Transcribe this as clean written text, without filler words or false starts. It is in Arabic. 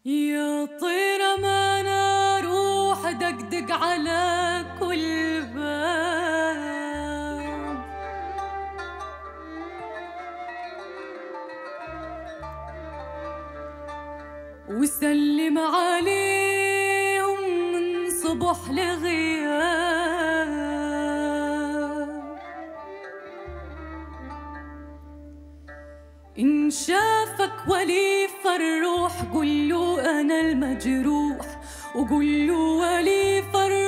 يا طير أمانة روح دقدق على كل باب، وسلم عليهم من صبح لغياب. إن شافك ولي فالروح قل له أنا المجروح، وقل له ولي فالروح